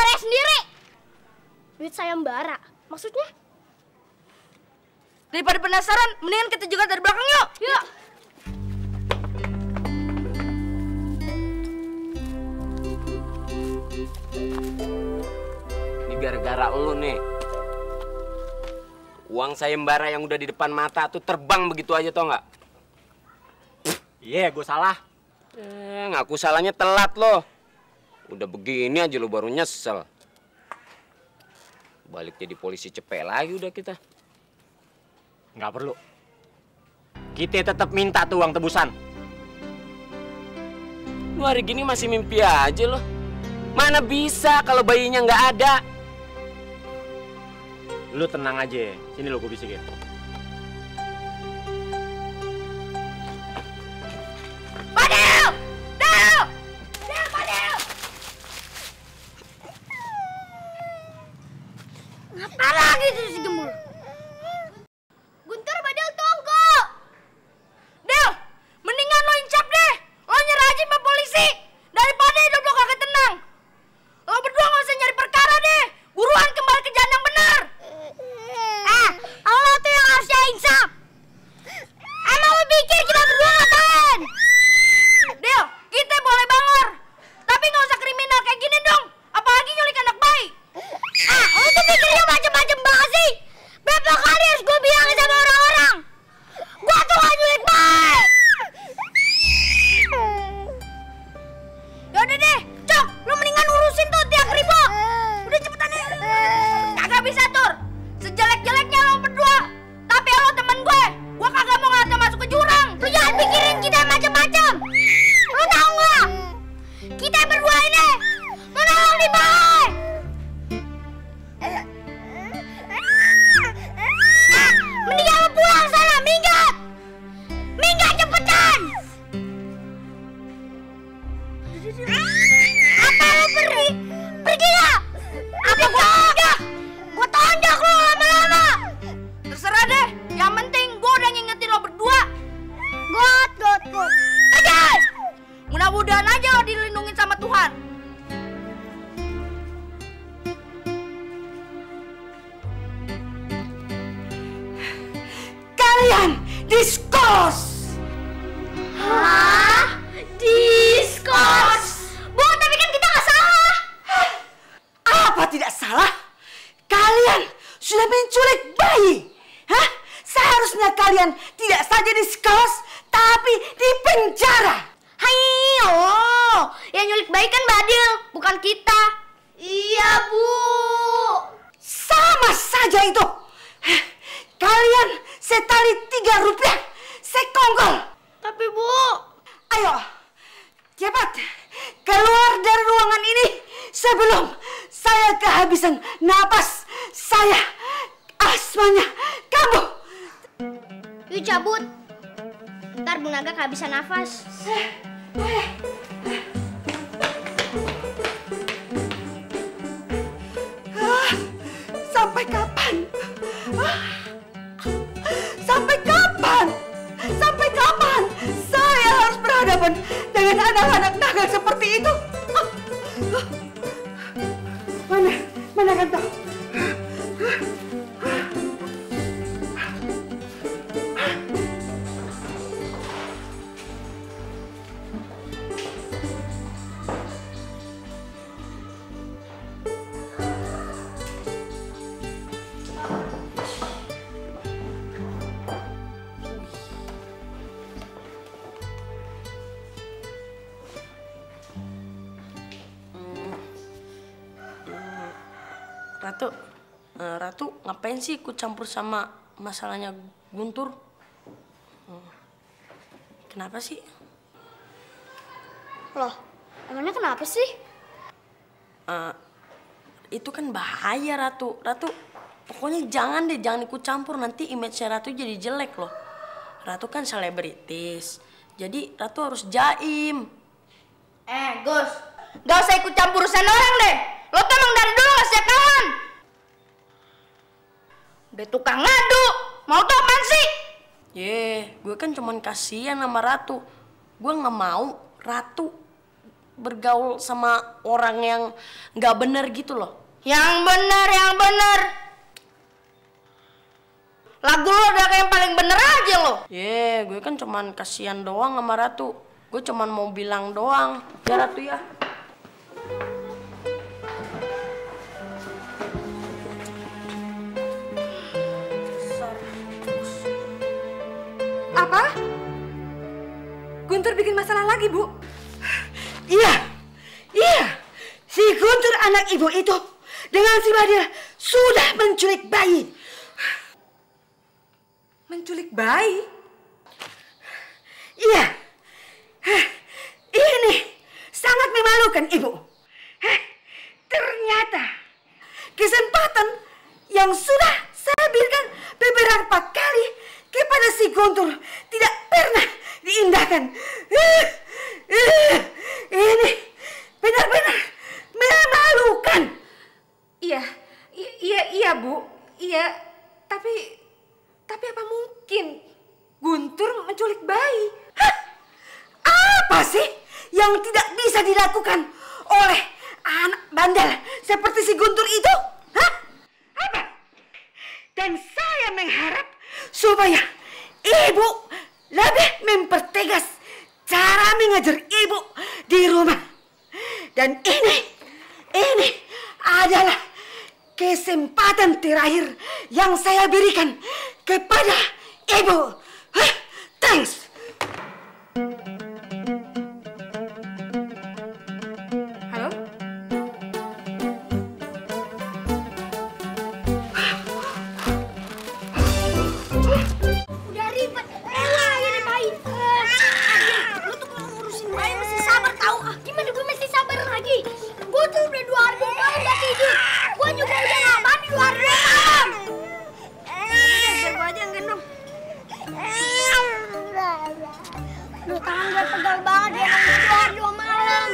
sayembara sendiri. Duit sayembara, maksudnya? Daripada penasaran, mendingan kita juga dari belakang yuk. Yuk. Ini gara-gara lu nih. Uang sayembara yang udah di depan mata tuh terbang begitu aja, tau nggak? Iya, gue salah. Ngaku salahnya telat loh. Udah begini aja lu baru nyesel. Balik jadi polisi cepet lagi udah kita. Nggak perlu. Kita tetap minta tuh uang tebusan. Lu hari gini masih mimpi aja loh. Mana bisa kalau bayinya nggak ada. Lu tenang aja. Sini lu gue bisikin. Fadil! Del! Del, Fadil! Apa lagi tuh si Gemul? Guntur, Badil, tunggu. Del, mendingan lo incap deh. Lo nyerah aja sama polisi. Daripada hidup lo kagak tenang. Lo berdua gak usah nyari perkara deh. Buruan kembali ke jalan yang benar. Allah tuh yang harusnya insaf. Emang lo pikir kita berdua ngapain? Del, kita boleh bangor. Tapi gak usah kriminal kayak gini dong. Apalagi nyulik anak bayi. Lo tuh pikirnya macem-macem banget sih. Berapa kali harus gue bilangin sama orang-orang? Gue tuh gak nyulik baik. Yaudah deh, Cok, lu mendingan urusin tuh tiang ribu. Udah cepetan deh. Kagak bisa, Tur. Sejelek-jeleknya lo berdua. Tapi lo temen gue kagak mau ngajak masuk ke jurang. Lu jangan pikirin kita macem-macem. Lu tau gak? Kita berdua ini menolong di baik. Mendingan lu pulang sana, minggat. Minggat cepetan. Apa lu pergi? Pergi gak? Apa gua tonjok? Gua tonjok lu lama-lama. Terserah deh. Yang penting gue udah ngingetin lo berdua. Got. Aja. Mudah-mudahan aja lo dilindungin sama Tuhan. Kalian diskors. Hah? Diskors? Bu, tapi kan kita nggak salah. Apa tidak salah? Kalian sudah menculik bayi. Hah? Seharusnya kalian tidak saja diskors, tapi dipenjara. Hayo, yang nyulik bayi kan Badil, bukan kita. Iya, Bu. Sama saja itu. Hah? Kalian setali 3 rupiah sekongkol. Tapi, Bu. Ayo, cepat keluar dari ruangan ini sebelum saya kehabisan napas. Saya asmanya kambuh. Yuk cabut. Ntar Bu Naga kehabisan nafas. Sampai kapan? Sampai kapan? Sampai kapan saya harus berhadapan dengan anak-anak nakal seperti itu? Mana kan tahu? Ratu ngapain sih ikut campur sama masalahnya Guntur? Kenapa sih? Loh, emangnya kenapa sih? Itu kan bahaya, Ratu. Ratu, pokoknya jangan ikut campur. Nanti image-nya Ratu jadi jelek loh. Ratu kan selebritis, jadi Ratu harus jaim. Gus, gak usah ikut campur urusan orang deh. Lo tuh emang dari dulu gak siap kawan. Udah tukang ngadu, mau tuh apaan sih? Gue kan cuman kasihan sama Ratu. Gue nggak mau Ratu bergaul sama orang yang nggak bener gitu loh. Yang bener. Lagu lo udah kayak yang paling bener aja lo. Gue kan cuman kasihan doang sama Ratu. Gue cuman mau bilang doang. Ya Ratu ya. Apa? Guntur bikin masalah lagi, Bu? Iya. Si Guntur anak ibu itu dengan si Badil sudah menculik bayi. Menculik bayi? Iya. Ini sangat memalukan, Ibu. Ternyata kesempatan yang sudah saya berikan beberapa kali kepada si Guntur tidak pernah diindahkan. Ini benar-benar memalukan. Iya, Bu. Iya, tapi apa mungkin Guntur menculik bayi? Hah? Apa sih yang tidak bisa dilakukan oleh anak bandel seperti si Guntur itu? Hah? Apa? Dan saya mengharap supaya ibu lebih mempertegas cara mengajar ibu di rumah. Dan ini adalah kesempatan terakhir yang saya berikan kepada ibu. Hah? Thanks. Halo? Udah ribet. Elah, ini bayi. Lu tuh kalau ngurusin bayi mesti sabar tau. Gimana gue mesti sabar lagi? Gue tuh udah 2 hari malam gak tidur. Gue juga udah gak mandi 2 hari malam. Biar gue aja yang gendong. Duh, tangan gue pegal banget ya. 2 hari 2 malam.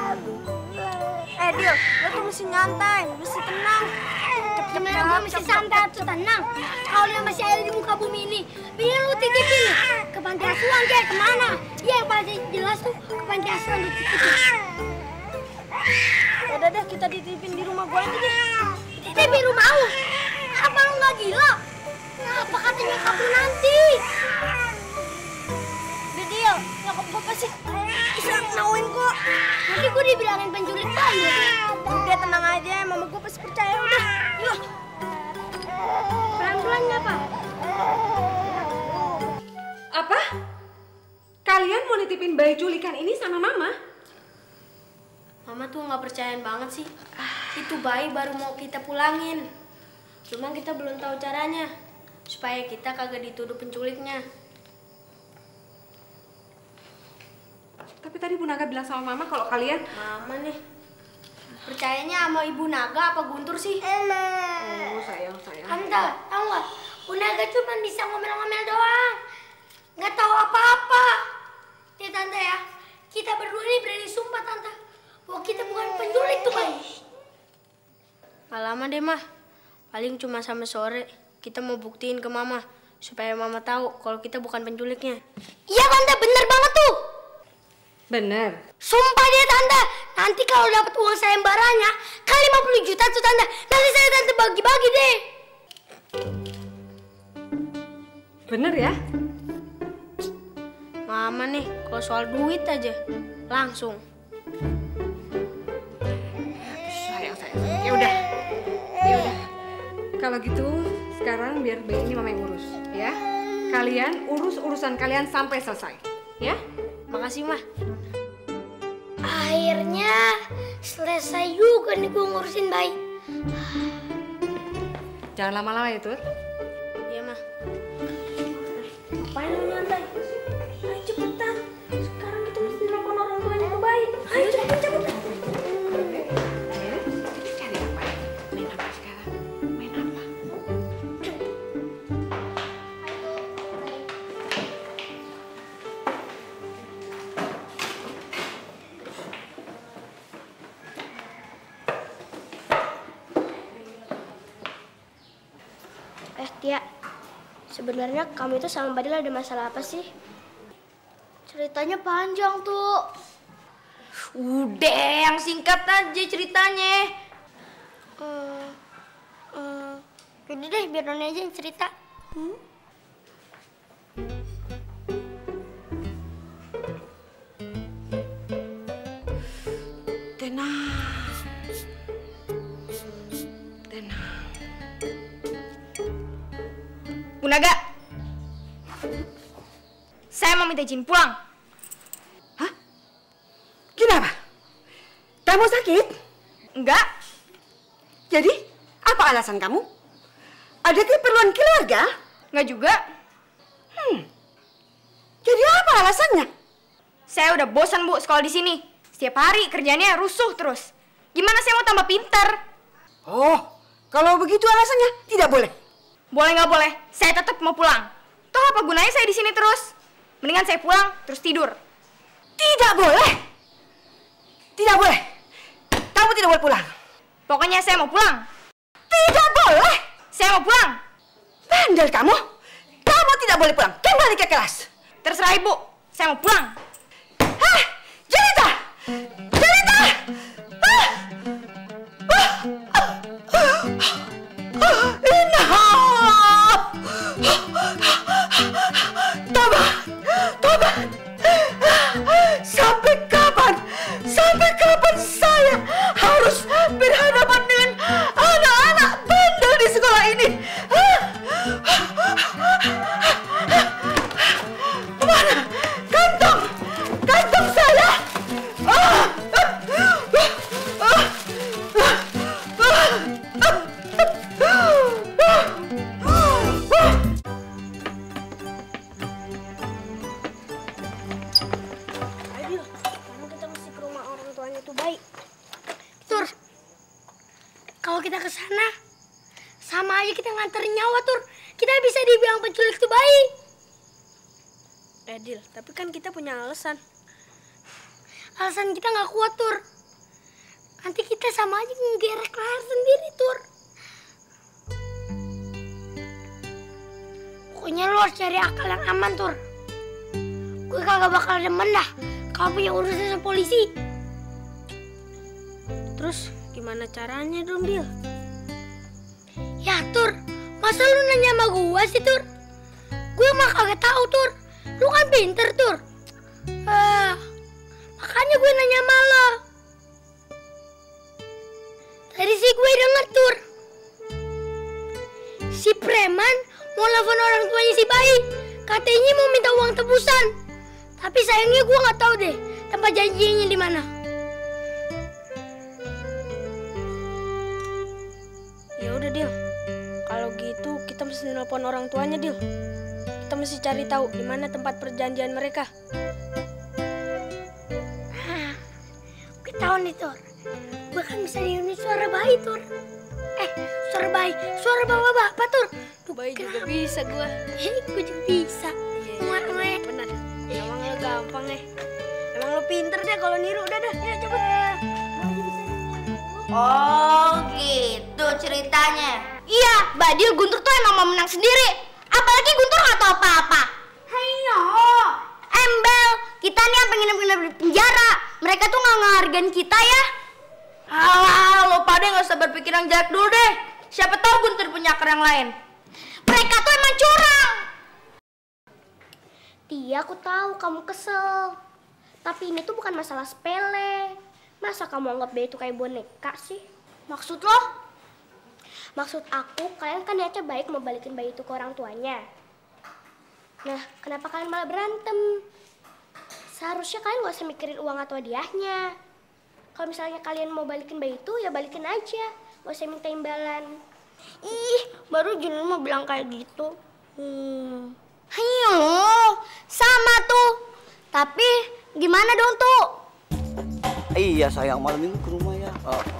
Dil, lo tuh mesti nyantai, mesti tenang. Gimana gue mesti santai atau tenang? Kalau yang masih ada di muka bumi ini, pilih lu titipin ke panti asuhan kayak kemana? Iya, yang paling jelas tuh ke panti asuhan dititipin. Udah deh, kita dititipin di rumah gue aja deh. Titipin rumah lu? Apa lu nggak gila? Ngapa katanya kabur nanti? Dil, nyokap gue pasti bisa nauin kok. Nanti gue dibilangin penculik bayi. Udah tenang aja, mama gue pasti percaya udah. Yuk. Pelan-pelan nggak, Pak? Apa? Kalian mau nitipin bayi culikan ini sama Mama? Mama tuh nggak percayaan banget sih. Itu bayi baru mau kita pulangin. Cuma kita belum tahu caranya. Supaya kita kagak dituduh penculiknya. Tapi tadi Bu Naga bilang sama Mama kalau kalian... Mama nih. Percayanya sama Ibu Naga apa Guntur sih? Oh, sayang. Tante, tau nggak? Unaga cuma bisa ngomel-ngomel doang. Nggak tahu apa-apa. Ya Tante ya, kita berdua ini berani sumpah Tante. Bahwa kita bukan penculik tuh bayi. Gak lama deh, Mah. Paling cuma sampai sore. Kita mau buktiin ke Mama. Supaya Mama tahu kalau kita bukan penculiknya. Iya Tante, bener banget tuh. Bener. Sumpah deh Tante, nanti kalau dapat uang sayembaranya kali 50 juta tuh Tante, nanti saya Tante bagi-bagi deh. Bener ya? Mama nih, kalau soal duit aja, langsung. Sayang. Ya udah. Kalau gitu, sekarang biar bayi ini Mama yang urus, ya. Kalian urus urusan kalian sampai selesai, ya. Makasih, Mah. Akhirnya selesai juga nih gue ngurusin bayi. Jangan lama-lama ya, Tut. Iya, Mah. Ngapain lu nyantai? Ayo cepetan. Sekarang kita mesti nelfon orang tuanya ke bayi. Ayo cepet. Cari apa? Main apa sekarang? Main apa? Tia, sebenarnya kamu itu sama Badil ada masalah apa sih? Ceritanya panjang tuh. Udah, yang singkat aja ceritanya. Udah deh, biar Noni aja yang cerita. Tenang. Bu Naga, saya mau minta izin pulang. Hah? Kenapa? Kamu sakit? Enggak, Jadi, apa alasan kamu? Ada keperluan keluarga? enggak juga. Jadi apa alasannya? Saya udah bosan, Bu, sekolah di sini. Setiap hari kerjanya rusuh terus. Gimana saya mau tambah pintar? Oh, kalau begitu alasannya tidak boleh. Boleh nggak boleh, saya tetap mau pulang. Toh apa gunanya saya di sini terus? Mendingan saya pulang terus tidur. Tidak boleh. Tidak boleh. Kamu tidak boleh pulang. Pokoknya saya mau pulang. Tidak boleh. Saya mau pulang. Bandel kamu. Kamu tidak boleh pulang. Kembali ke kelas. Terserah Ibu, saya mau pulang. Hah? Jelita! Jelita! Tobat! Sampai kapan saya harus berhadapan dengan anak-anak bandel di sekolah ini? Mana? Kantong saya! Adil, karena kita mesti ke rumah orang tuanya tuh baik. Tur, kalau kita ke sana, sama aja kita nganterin nyawa, Tur. Kita bisa dibilang penculik tuh baik. Adil, tapi kan kita punya alasan. Alasan kita nggak kuat, Tur. Nanti kita sama aja ngegerek leher sendiri, Tur. Pokoknya lo harus cari akal yang aman, Tur. Gue kagak bakal demen dah kalau punya urusan sama polisi. Terus gimana caranya dong, Dil? Ya, Tur. Masa lu nanya sama gue sih, Tur? Gue mah kagak tahu, Tur. Lu kan pinter, Tur. Makanya gue nanya sama lo. Tadi sih gue denger, Tur. Si preman mau nelfon orang tuanya si bayi. Katanya mau minta uang tebusan. Tapi sayangnya gue nggak tahu deh tempat janjinya di mana. Ya udah, Dil. Kalau gitu kita mesti nelpon orang tuanya, Dil. Kita mesti cari tahu di mana tempat perjanjian mereka. Gue tahu nih, Tur. Gue kan bisa dengerin suara bayi, Tur. Suara bayi, suara bapak-bapak, Tur. Tuh, bayi juga bisa gue. Gue juga bisa. Iya, benar. Emang lo gampang ya. Emang lo pinter deh kalau niru. Udah dah, ya cepet. Oh, gitu ceritanya. Iya, Badil Guntur tuh emang mau menang sendiri. Apalagi Guntur nggak tahu apa-apa. Hayo, embel. Kita nih yang pengen di penjara. Mereka tuh nggak ngehargain kita ya. Alah, lo pada nggak usah berpikiran jelek dulu deh. Siapa tahu Guntur punya akar yang lain. Mereka tuh emang curang. Tia, aku tahu kamu kesel. Tapi ini tuh bukan masalah sepele. Masa kamu anggap dia itu kayak boneka sih? Maksud lo? Maksud aku, kalian kan niatnya baik mau balikin bayi itu ke orang tuanya. Nah, kenapa kalian malah berantem? Seharusnya kalian gak usah mikirin uang atau hadiahnya. Kalau misalnya kalian mau balikin bayi itu, ya balikin aja. Gak usah minta imbalan. Ih, baru Junun mau bilang kayak gitu. Ayo, sama tuh. Tapi gimana dong tuh? Iya sayang, malam minggu ke rumah ya.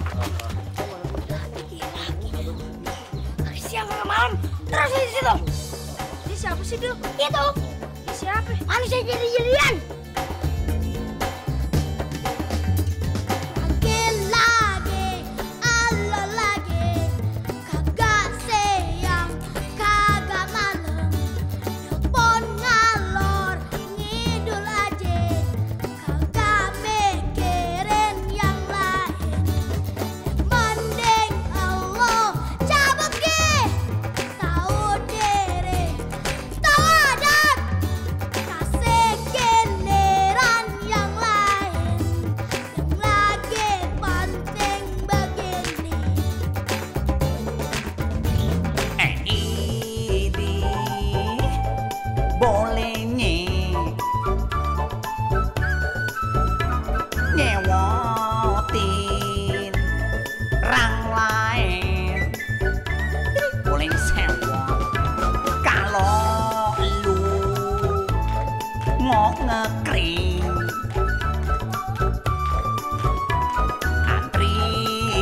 Siang ke malam, terus di situ. Ini siapa sih, Dil? Itu. Ini siapa? Manusia jadi-jadian. Ngalor ngidul aja, kagak mikir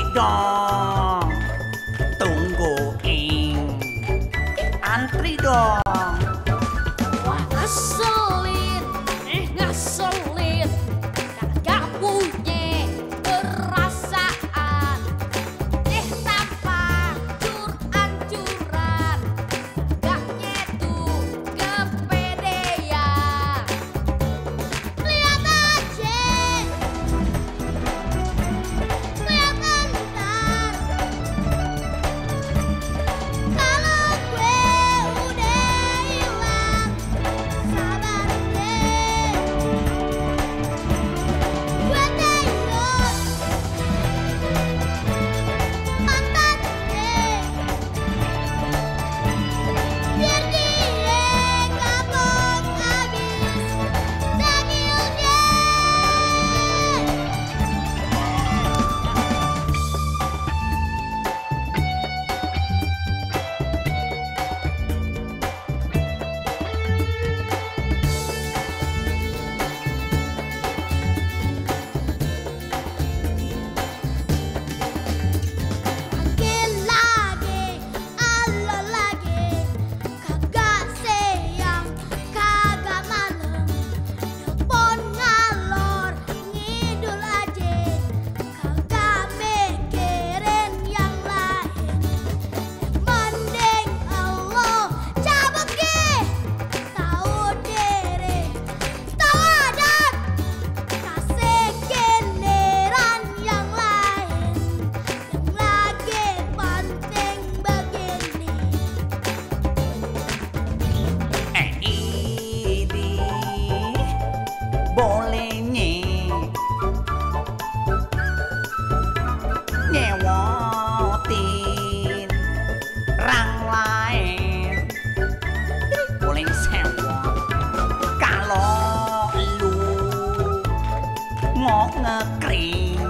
dong, tungguin. Antri dong. Wah, ngeselin, ngeselin. Kagak punya perasaan. Tanpa cur-ancuran. Gaknya tuh kepedean. Lihat aja. Kelihatan ntar. Kalau gue udah hilang sabarnya. Gue tengok mantannya. Biar dia kapok habis dagingnya. Lagi, Allah lagi, kagak siang, kagak malam, nelpon ngalor ngidul aja, kagak mikirin yang lain. Mending Allah cabut ge, tahu diri, tahu adat, kasih giliran yang lain. Yang lagi penting begini. Ini bolehnya nyewotin orang lain. Boleh sewa kalau lu mau ngekring.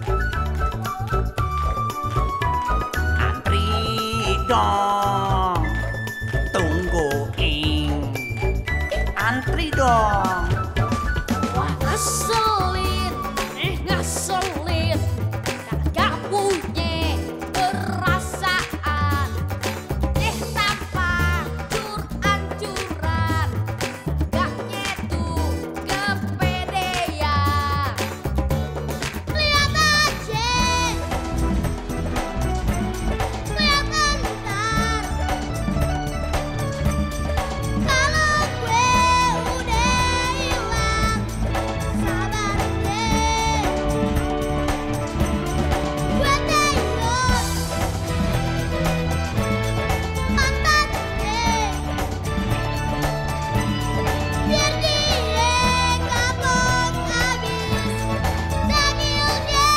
Antri dong, tungguin. Antri dong. Wah, ngeselin, ngeselin. Kagak punya perasaan. Tanpa cur-ancuran. Gaknya tuh kepedean. Lihat aja. Kelihatan ntar. Kalau gue udah hilang sabarnya. Gue tengok mantannya. Biar dia kapok habis dagingnya.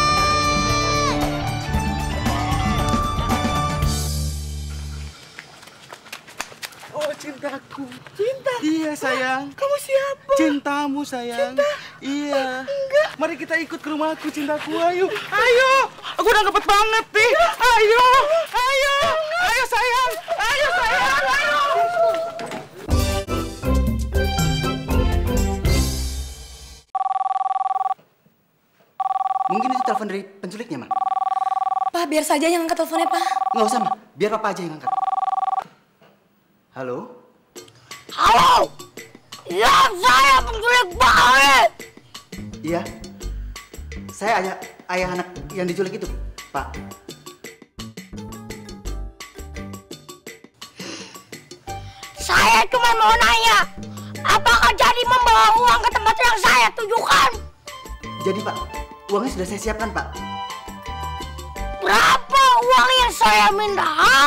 Oh cintaku. Cinta? Iya sayang. Kamu siapa? Cintamu sayang. Cinta? Iya. Enggak. Mari kita ikut ke rumahku cintaku. Ayo. Ayo. Aku udah ngepet banget nih. Ayo. Ayo. Ayo sayang. Ayo sayang. Ayo. Mungkin itu telepon dari penculiknya, Ma. Pak, biar saja yang angkat teleponnya, Pak. Nggak usah, Ma. Biar Papa aja yang angkat. Halo? Halo. Ya, saya penculik banget. Iya. Saya ayah anak yang diculik itu, Pak. Saya cuma mau nanya, apakah jadi membawa uang ke tempat yang saya tujukan? Jadi, Pak, uangnya sudah saya siapkan, Pak. Berapa uang yang saya minta?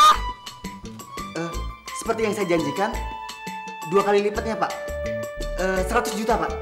Seperti yang saya janjikan, 2 kali lipatnya, Pak. 100 juta, Pak.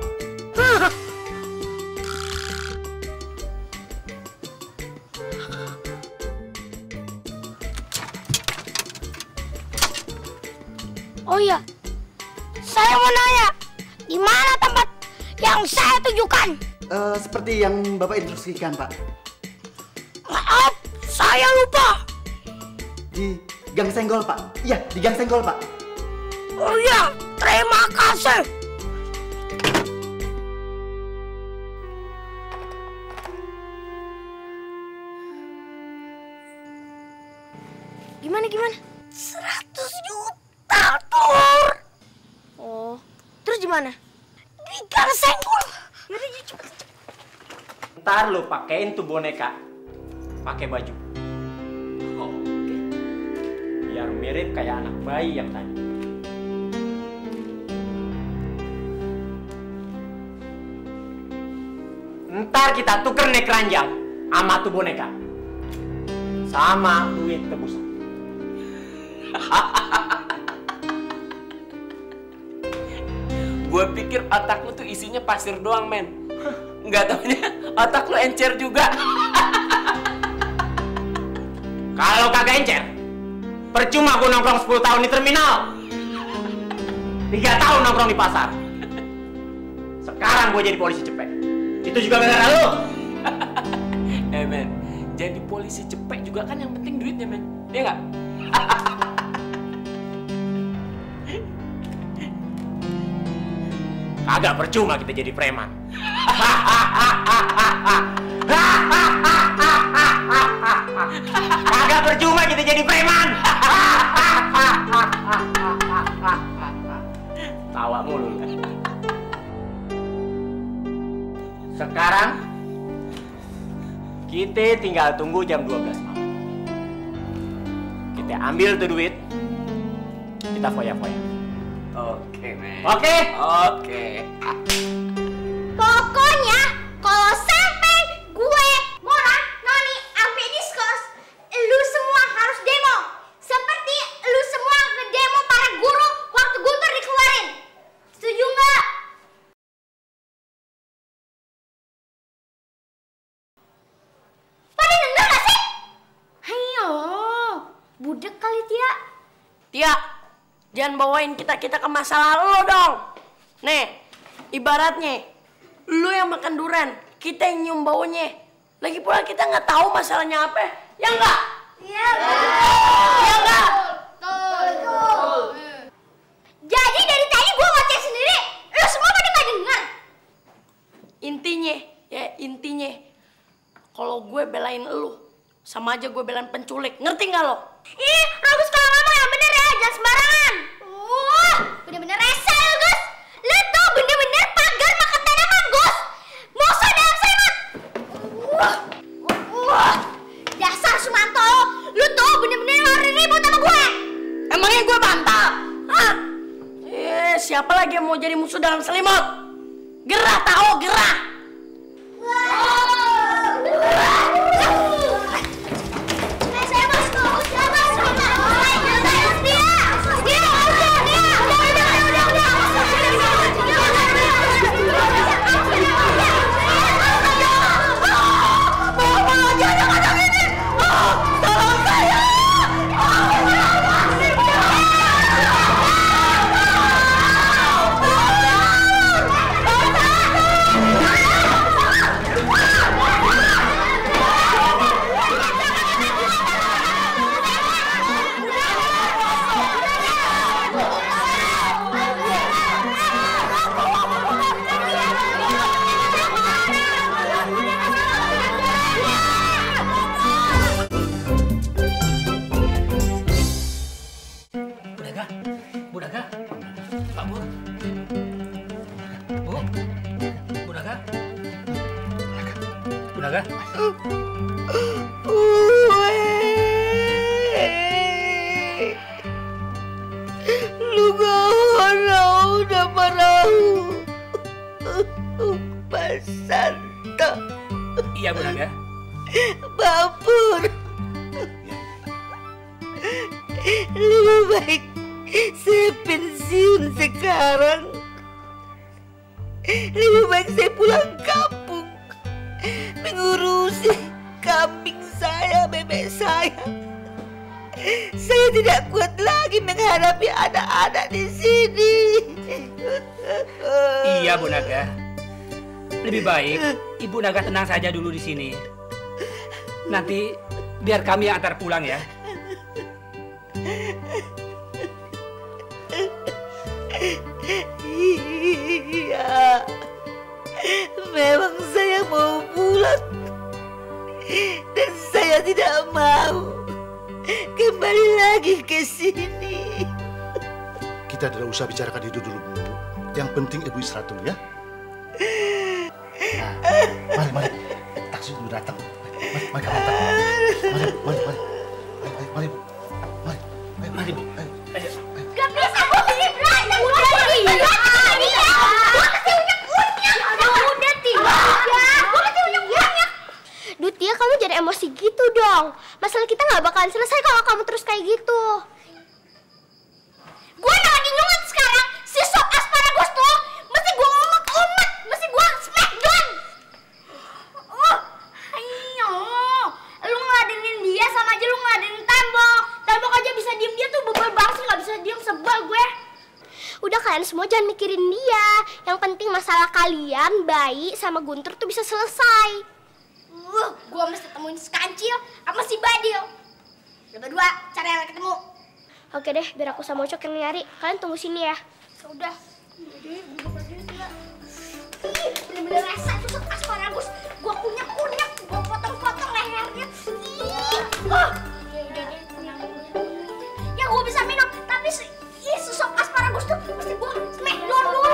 Oh iya, saya mau nanya, di mana tempat yang saya tujukan? Seperti yang Bapak instruksikan, Pak. Maaf, saya lupa. Di Gang Senggol, Pak. Iya, di Gang Senggol, Pak. Oh iya, terima kasih. Gimana? 100 juta, Tur. Oh, terus gimana? Digang senggol. Yaudah, cepet. Ntar lu pakein tuh boneka pakai baju. Oke. Biar mirip kayak anak bayi yang tadi. Ntar kita tuker nih keranjang sama tuh boneka. Sama duit tebusan. Gue pikir otak lu tuh isinya pasir doang, men. Nggak taunya otak lu encer juga. Kalau kagak encer, percuma gue nongkrong 10 tahun di terminal. 3 tahun nongkrong di pasar. Sekarang gue jadi polisi cepet. Itu juga gara-gara lu. Men, jadi polisi cepet juga kan yang penting duitnya, men. Iya nggak? Kagak percuma kita jadi preman. Kagak percuma kita jadi preman. Tawa mulu. Sekarang kita tinggal tunggu jam 12 malam. Kita ambil tuh duit. Kita foya-foya. Oke, men. Oke? Oke. Pokoknya kalau sampai gue, Mora, Noni, sampai diskors, lu semua harus demo. Seperti lu semua ngedemo para guru waktu Guntur dikeluarin. Setuju nggak? Pada denger nggak sih? Ayo, budek kali Tia. Tia, jangan bawain kita ke masalah lo dong. Nih, ibaratnya lu yang makan durian, kita yang nyium baunya. Lagi pula kita nggak tahu masalahnya apa, ya nggak? Iya. Ya nggak? Betul. Jadi dari tadi gue ngoceh sendiri, lu semua pada nggak denger. Intinya, kalau gue belain lu, sama aja gue belain penculik, ngerti nggak lo? Ih, Agus kalau ngomong yang bener ya, jangan sembarangan. Bener-bener rese lu, Gus. Lu tuh bener-bener pagar makan tanaman, Gus. Musuh dalam selimut. Dasar Sumanto, lu tuh bener-bener ngeluarin ribut sama gue. Emangnya gue bantah? Hah? Siapa lagi yang mau jadi musuh dalam selimut? Gerah tahu, gerah. Iya, Bu Naga. Babur. Lebih baik saya pensiun sekarang. Lebih baik saya pulang kampung mengurusi kambing saya, bebek saya. Saya tidak kuat lagi menghadapi anak-anak di sini. Iya, Bu Naga. Lebih baik Ibu Naga tenang saja dulu di sini. Nanti biar kami yang antar pulang ya. Iya, memang saya mau pulang dan saya tidak mau kembali lagi ke sini. Kita tidak usah bicarakan itu dulu, Bu. Yang penting Ibu istirahat dulu ya. Nah, mari. Taksi sudah datang. Mari kamu datang. Mari, Bu. Mari, Bu. Gak bisa, Bu. Udah, Dutia, kamu jangan emosi gitu dong. Masalah kita nggak bakalan selesai kalau kamu terus kayak gitu. Gue lagi nyungut sekarang. Si sop asparagus tuh mesti gue umet, mesti gue smackdown. Oh, ayo. Lu ngeladenin dia sama aja lu ngeladenin tembok. Tembok aja bisa diem, dia tuh bebel banget sih, nggak bisa diem, sebel gue. Udah, kalian semua jangan mikirin dia. Yang penting masalah kalian, Bayi sama Guntur tuh bisa selesai. Gue mesti temuin si Kancil sama si Badil. Udah berdua cari yang ketemu. Oke deh, biar aku sama Ucok yang nyari. Kalian tunggu sini ya. Udah. Bener-bener rasa itu sop asparagus. Gue kunyek-kunyek, gue potong-potong lehernya. Udah deh, tenang. Ya gue bisa minum, tapi si sop asparagus tuh mesti gue smackdown dulu.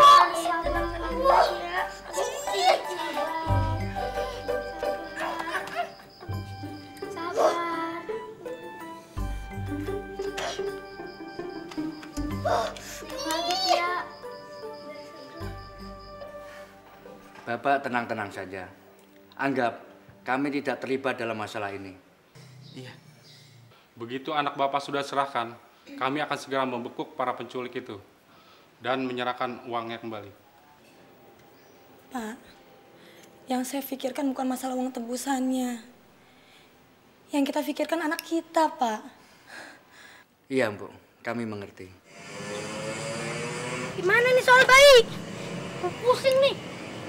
Bapak tenang-tenang saja. Anggap kami tidak terlibat dalam masalah ini. Iya. Begitu anak Bapak sudah serahkan, kami akan segera membekuk para penculik itu dan menyerahkan uangnya kembali. Pak, yang saya pikirkan bukan masalah uang tebusannya. Yang kita pikirkan anak kita, Pak. Iya, Bu. Kami mengerti. Gimana nih soal Bayi? Pusing nih.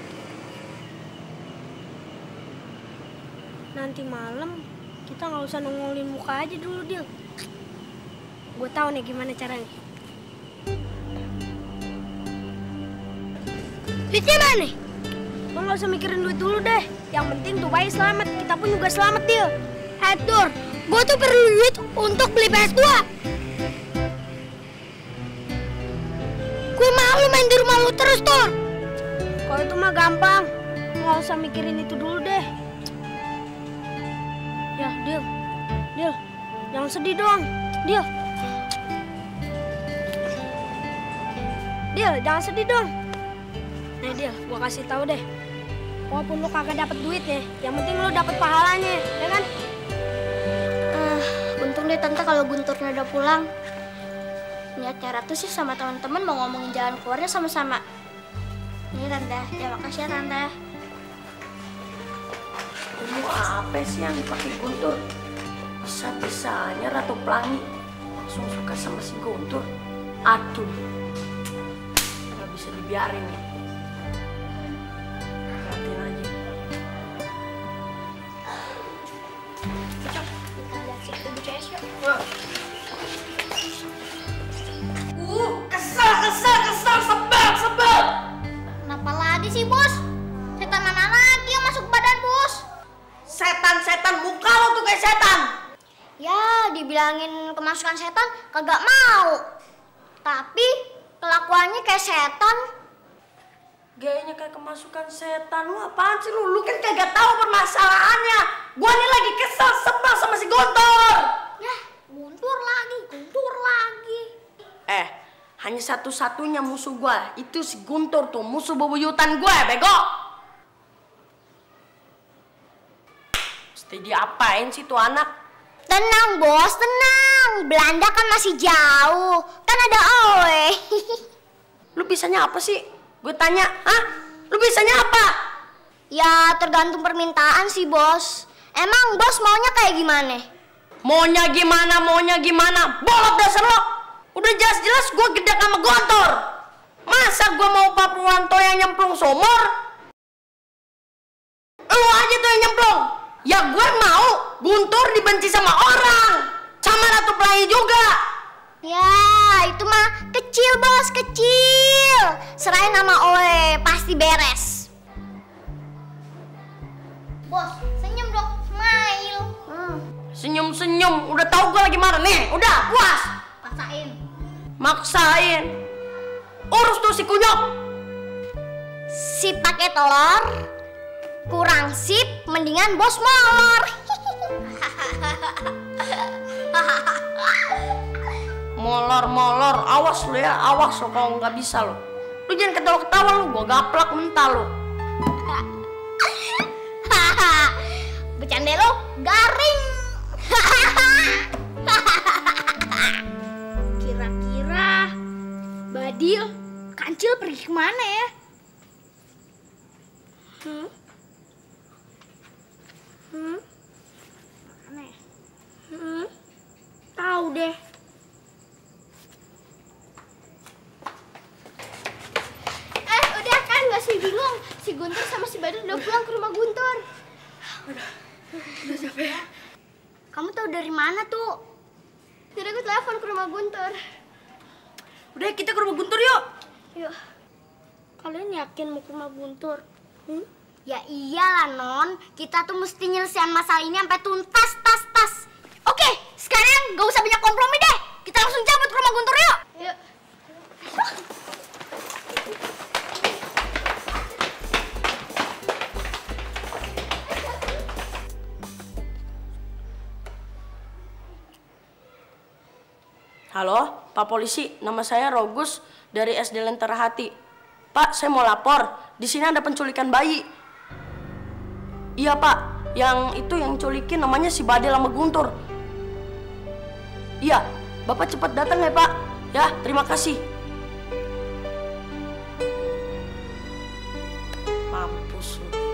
Nanti malam kita nggak usah nongolin muka aja dulu, Dil. Gue tahu nih gimana caranya. Duitnya mana? Lo nggak usah mikirin duit dulu deh. Yang penting tuh Bayi selamat, kita pun juga selamat, Dil. Dur, gue tuh perlu duit untuk beli PS2. Gue malu main di rumah lu terus, Tur. Kalau itu mah gampang. Nggak usah mikirin itu dulu deh. Ya, Dil. Jangan sedih dong. Dil, jangan sedih dong. Nih, Dil, gua kasih tahu deh. Walaupun lu kagak dapet duitnya, yang penting lu dapet pahalanya, ya kan? Untung deh Tante kalau Gunturnya udah pulang. Niatnya Ratu sih sama teman-teman mau ngomongin jalan keluarnya sama-sama. Ini Tante, terima kasih ya Tante. Kamu apa sih yang dipakai Guntur? Bisa-bisanya Ratu Pelangi langsung suka sama si Guntur. Aduh, nggak bisa dibiarin nih. Perhatiin aja. Kesel, sebel. Kenapa lagi sih, Bos? Setan mana lagi yang masuk badan, Bos? Setan, muka lo tuh kayak setan. Ya, dibilangin kemasukan setan kagak mau. Tapi kelakuannya kayak setan. Gayanya kayak kemasukan setan. Lu apaan sih lu? Lu kan kagak tahu permasalahannya. Gua nih lagi kesel, sebel sama si Guntur. Yah, Guntur lagi. Hanya satu-satunya musuh gua. Itu si Guntur tuh, musuh bebuyutan gue, bego. Mesti diapain sih tuh anak? Tenang, Bos, tenang. Belanda kan masih jauh. Kan ada Oe. Lu bisanya apa sih? Gue tanya, hah? Lu bisanya apa? Ya, tergantung permintaan sih, Bos. Emang Bos maunya kayak gimana? Maunya gimana? Bolot dasar lo! Udah jelas-jelas gue gede sama Guntur. Masa gue mau Pak Purwanto yang nyemplung sumur? Lu aja tuh yang nyemplung. Ya gue mau Guntur dibenci sama orang. Sama Ratu Pelangi juga. Ya, itu mah kecil, Bos, kecil. Serahin nama Oe, pasti beres. Bos, senyum dong, smile. Senyum-senyum, udah tahu gue gimana nih? Udah puas. Maksain. Urus tuh si kunyok. Si pakai telur kurang sip, mendingan bos molor. Molor, awas lo ya, awas lo kalau nggak bisa lo. Lu jangan ketawa-ketawa lu, gua gaplak mental lo. Bercanda lo garing. Kira-kira Badil, Kancil pergi kemana ya? Mana ya? Tahu deh. Udah kan, gak sih bingung. Si Guntur sama si Badil udah pulang ke rumah Guntur. Udah capek. Kamu tahu dari mana tuh? Jadi aku telepon ke rumah Guntur. Udah, kita ke rumah Guntur yuk. Yuk. Kalian yakin mau ke rumah Guntur? Ya iyalah, Non. Kita tuh mesti nyelesain masalah ini sampai tuntas, tas. Oke, sekarang gak usah banyak kompromi deh. Kita langsung cabut ke rumah Guntur yuk. Yuk. Halo, Pak Polisi, nama saya Rogus dari SD Lentera Hati. Pak, saya mau lapor. Di sini ada penculikan bayi. Iya, Pak. Yang culikin namanya si Badil sama Guntur. Iya, Bapak cepat datang ya, Pak. Ya, terima kasih. Mampus lu.